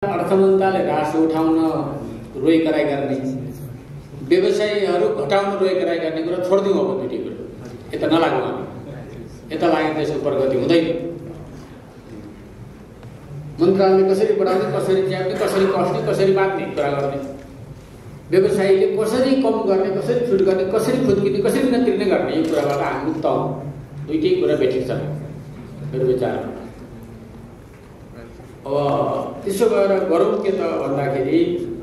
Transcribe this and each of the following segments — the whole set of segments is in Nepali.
अर्थमन्त्रालयले राजस्व उठाउन रोइकराइ गर्ने, व्यवसायीहरू घटाउन रोइकराइ गर्ने कुरा छोडिदिउँ। अब दुईटै कुरा यता नलागौँ हामी, यता लाग्यो त्यसको प्रगति हुँदैन। मन्त्रालयले कसरी बढाउने, कसरी च्याप्ने, कसरी कस्ने, कसरी बाँध्ने कुरा गर्ने, व्यवसायीले कसरी कम गर्ने, कसरी छुट गर्ने, कसरी फुत्किने, कसरी नतिर्ने गर्ने, यो कुराबाट हामी मुक्त हौँ। दुईटै कुरा बेठिक छ मेरो विचारमा। अब त्यसो भएर गरौँ के त भन्दाखेरि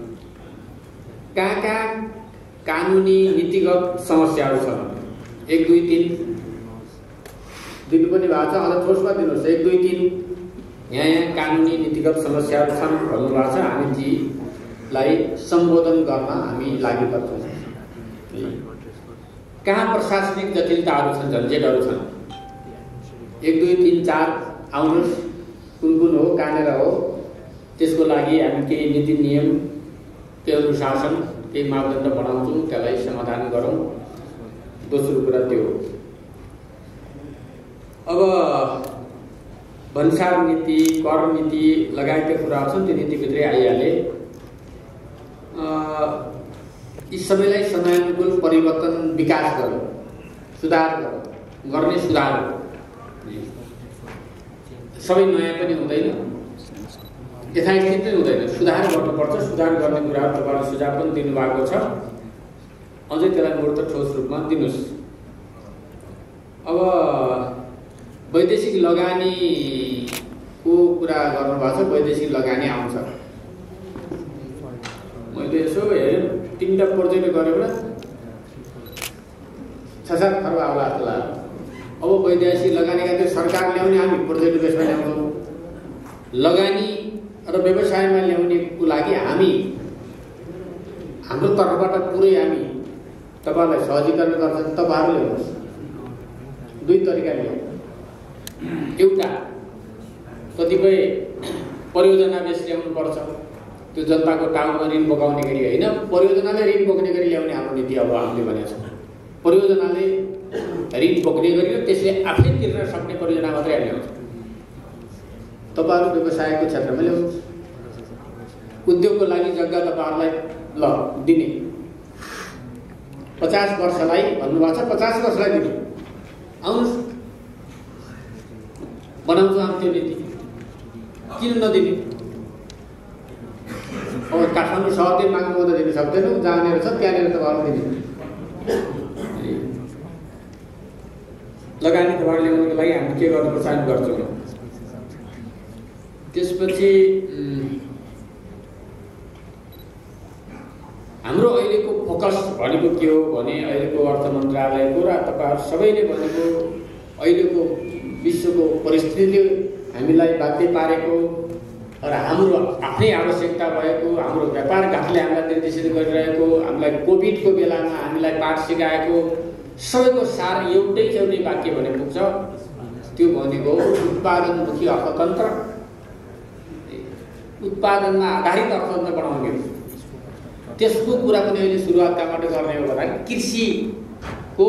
कहाँ कानुनी नीतिगत समस्याहरू छन्। 1 2 3 दिनु पनि भएको छ, अझ ठोसमा दिनुहोस्। 1 2 3 यहाँ कानुनी नीतिगत समस्याहरू छन् भन्नुभएको छ। हामी तीलाई सम्बोधन गर्न हामी लागिपर्छ। कहाँ प्रशासनिक जटिलताहरू छन्, झन्झटहरू छन्। 1 2 3 4 आउनुहोस्, कुन हो, कहाँनिर हो, त्यसको लागि हामी केही नीति नियम, केही अनुशासन, केही मापदण्ड बनाउँछौँ, त्यसलाई समाधान गरौँ। दोस्रो कुरा त्यो हो। अब भन्सार नीति, कर नीति लगायतका कुराहरू छन्, त्यो नीतिभित्रै आइहाले। यी सबैलाई समयानुकूल परिवर्तन, विकास गरौँ, सुधार गरौँ, गर्ने सुधार हो। सबै नयाँ पनि हुँदैन, यथास्थित पनि हुँदैन, सुधार गर्नुपर्छ। सुधार गर्ने कुराहरू तपाईँहरूले सुझाव पनि दिनुभएको छ, अझै त्यसलाई मूर्त ठोस रूपमा दिनुहोस्। अब वैदेशिक लगानीको कुरा गर्नुभएको छ, वैदेशिक लगानी आउँछ। मैले यसो हेरेँ, 3टा प्रोजेक्ट गरेर 6-7 खर्ब आउला जस्तो लाग्यो। अब वैदेशिक लगानीका त्यो सरकार ल्याउने, हामी प्रोजेक्ट बेसमा ल्याउँछौँ। लगानी र व्यवसायमा ल्याउनेको लागि हामी हाम्रो तर्फबाट पुरै हामी तपाईँलाई सहजीकरण गर्छ। तपाईँहरू ल्याउनुहोस्। 2 तरिकाले ल्याउँ। एउटा कतिपय परियोजना बेस ल्याउनुपर्छ, त्यो जनताको टाउमा ऋण बोकाउने गरी होइन, परियोजनाले ऋण बोक्ने गरी ल्याउने हाम्रो नीति अब हामीले भनेको छ। परियोजनाले ऋण बोक्ने गरी त्यसले आफै तिर्न सक्ने परियोजना मात्रै हामी ल्याउँछौँ। तपाईँहरू व्यवसायको क्षेत्रमा ल्याउनुहोस्। उद्योगको लागि जग्गा तपाईँहरूलाई ल दिने 50 वर्षलाई भन्नुभएको छ, 50 वर्षलाई दिने। आउनुहोस्, बनाउँछौँ हामी त्यो नीति। किन नदिने? अब काठमाडौँ सहरले माग्नु त दिन सक्दैनौँ, जहाँनिर छ त्यहाँनिर तपाईँहरू दिने। लगानी तपाईँहरू ल्याउनुको लागि हामी के गर्नुपर्छ हामी गर्छौँ। त्यसपछि हाम्रो अहिलेको फोकस भनेको के हो भने अहिलेको अर्थ मन्त्रालयको र तपाईँहरू सबैले भनेको अहिलेको विश्वको परिस्थितिले हामीलाई बाध्य पारेको र हाम्रो आफ्नै आवश्यकता भएको, हाम्रो व्यापार घाटले हामीलाई निर्देशित गरिरहेको, हामीलाई कोभिडको बेलामा हामीलाई पाठ सिकाएको सबैको सार एउटै वाक्य भने पुग्छ। त्यो भनेको उत्पादनमुखी अर्थतन्त्र, उत्पादनमा आधारित अर्थतन्त्र बनाउने हो। त्यसको कुरा पनि अहिले सुरुवातबाट गर्ने हो भने कृषिको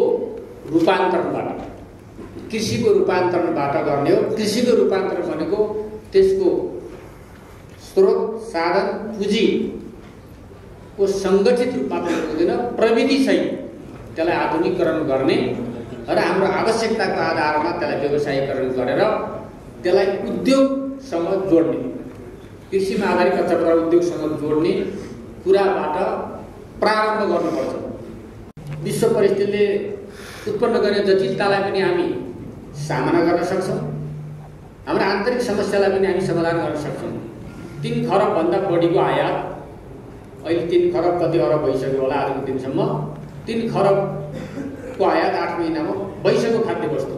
रूपान्तरणबाट गर्ने हो। कृषिको रूपान्तरण भनेको त्यसको स्रोत, साधन, पुँजीको सङ्गठित रूपमा पनि हुँदैन, प्रविधि सहित त्यसलाई आधुनिकीकरण गर्ने र हाम्रो आवश्यकताको आधारमा त्यसलाई व्यवसायीकरण गरेर त्यसलाई उद्योगसँग जोड्ने, कृषिमा आधारित अथवा उद्योगसँग जोड्ने कुराबाट प्रारम्भ गर्नुपर्छ। विश्व परिस्थितिले उत्पन्न गर्ने जटिलतालाई पनि हामी सामना गर्न सक्छौँ, हाम्रो आन्तरिक समस्यालाई पनि हामी समाधान गर्न सक्छौँ। 3 खरबभन्दा बढीको आयात, अहिले 3 खरब कति अरब भइसक्यो होला आजको दिनसम्म। 3 खरबको आयात 8 महिनामा भइसक्यो खाद्य वस्तु।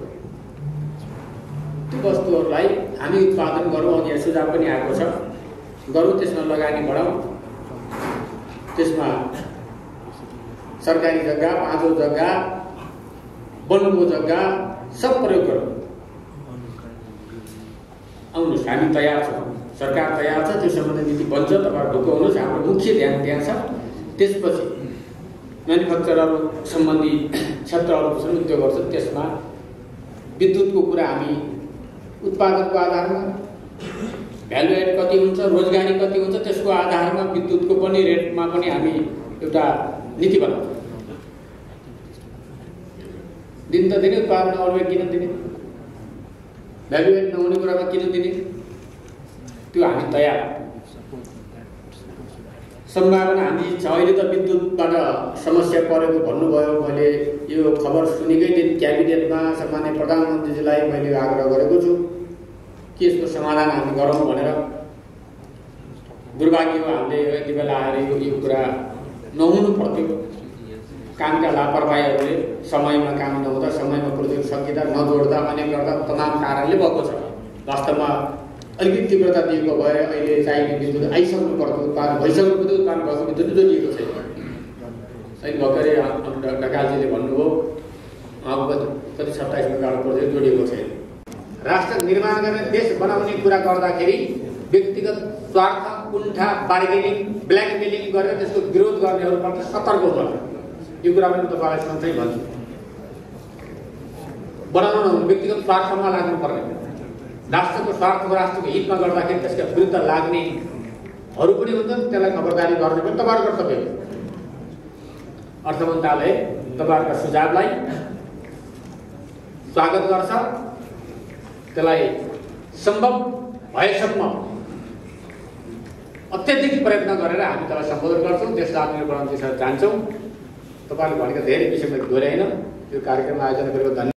त्यो वस्तुहरूलाई हामी उत्पादन गरौँ, अघि सुझाव पनि आएको छ, गरौँ, त्यसमा लगानी बढाउँ, त्यसमा सरकारी जग्गा, पाँचौँ जग्गा, वनको जग्गा सब प्रयोग गरौँ। आउनुहोस्, हामी तयार छौँ, सरकार तयार छ, त्यो सम्बन्धी नीति बन्छ। तपाईँहरू ढुक्क हुनुहोस्, हाम्रो मुख्य ध्यान त्यहाँ छ। त्यसपछि म्यानुफ्याक्चरहरू सम्बन्धी क्षेत्रहरू छन्, उद्योगहरू छन्, त्यसमा विद्युतको कुरा हामी उत्पादनको आधारमा, भ्यालु एड कति हुन्छ, रोजगारी कति हुन्छ, त्यसको आधारमा विद्युतको पनि रेटमा पनि हामी एउटा नीति बनाउँछौँ। दिन त दिने, उत्पादन नहुने किन दिने, भ्यालु एड नहुने कुरामा किन दिने, त्यो हामी तयार। सम्भावना हामी छ। अहिले त विद्युतबाट समस्या परेको भन्नुभयो। मैले यो खबर सुनेकै दिन क्याबिनेटमा सम्माननीय प्रधानमन्त्रीजीलाई मैले आग्रह गरेको छु कि यसको समाधान हामी गरौँ भनेर। दुर्भाग्य हो, हामीले यति बेला आएर यो कुरा नहुनु पर्थ्यो। कामका लापरवाहीहरूले समयमा काम नहुँदा, समयमा प्रोजेक्ट सकिँदा, नजोड्दा, अनेक गर्दा तमाम कारणले भएको छ। वास्तवमा अलिकति तीव्रता दिएको भए अहिले चाहिने विद्युत आइसक्नु पर्थ्यो, उत्पादन भइसक्नु पर्थ्यो, उत्पादन भएको विद्युत जोडिएको छैन। अहिले भर्खरै ढकालजीले भन्नुभयो कति 27 मेगावाट प्रोजेक्ट जोडिएको छैन। राष्ट्र निर्माण गर्ने, देश बनाउने कुरा गर्दाखेरि व्यक्तिगत स्वार्थ, कुण्ठा, बार्गेनिङ, ब्ल्याकमेलिङ गरेर त्यसको विरोध गर्नेहरूबाट सतर्क हुनु। यो कुरा पनि तपाईँलाई सधैँ भन्छु। बनाउनु नहुने, व्यक्तिगत स्वार्थमा लाग्नुपर्ने, राष्ट्रको स्वार्थको, राष्ट्रको हितमा गर्दाखेरि त्यसका विरुद्ध लाग्नेहरू पनि हुन्छन्। त्यसलाई खबरदारी गर्ने पनि तपाईँहरूको कर्तव्य हो। अर्थ मन्त्रालय तपाईँहरूका सुझावलाई स्वागत गर्छ। त्यसलाई सम्भव भएसम्म अत्यधिक प्रयत्न गरेर हामी त्यसलाई सम्बोधन गर्छौँ, देशलाई आत्मनिर्भर बनाउने दिशातर्फ जान्छौँ। तपाईँहरूले भनेका धेरै विषयमा दोहोऱ्याइन यो कार्यक्रम आयोजना गरेको धन्यवाद।